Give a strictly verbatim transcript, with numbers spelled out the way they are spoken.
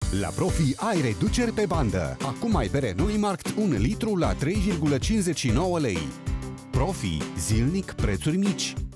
La Profi ai reduceri pe bandă. Acum ai bere Neumarkt un litru la trei virgulă cincizeci și nouă lei. Profi, zilnic prețuri mici.